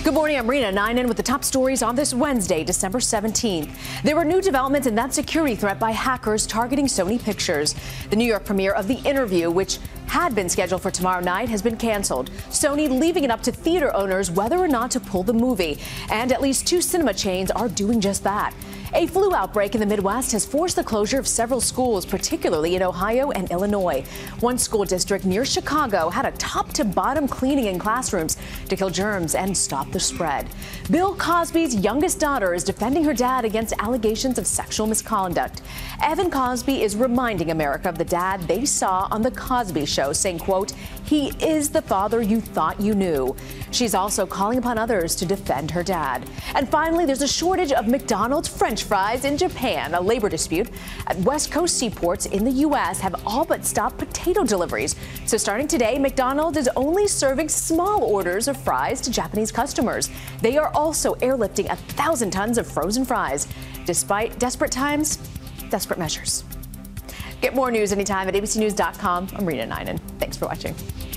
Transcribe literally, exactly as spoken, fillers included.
Good morning, I'm Rena Ninen with the top stories on this Wednesday, December seventeenth. There were new developments in that security threat by hackers targeting Sony Pictures. The New York premiere of The Interview, which had been scheduled for tomorrow night, has been canceled. Sony leaving it up to theater owners whether or not to pull the movie. And at least two cinema chains are doing just that. A flu outbreak in the Midwest has forced the closure of several schools, particularly in Ohio and Illinois. One school district near Chicago had a top-to-bottom cleaning in classrooms to kill germs and stop the spread. Bill Cosby's youngest daughter is defending her dad against allegations of sexual misconduct. Evan Cosby is reminding America of the dad they saw on The Cosby Show, saying, quote, "He is the father you thought you knew." She's also calling upon others to defend her dad. And finally, there's a shortage of McDonald's French fries in Japan. A labor dispute at West Coast seaports in the U S have all but stopped potato deliveries. So starting today, McDonald's is only serving small orders of fries to Japanese customers. They are also airlifting a thousand tons of frozen fries. Despite desperate times, desperate measures. Get more news anytime at A B C news dot com. I'm Rena Ninen. Thanks for watching.